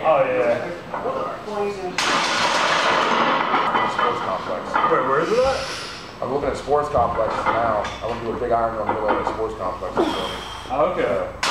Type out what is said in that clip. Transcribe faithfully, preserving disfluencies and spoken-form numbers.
Oh, yeah. Sports complex. Wait, where is it at? I'm looking at sports complexes now. I want to do a big iron in the middle of a sports complex. Oh, okay.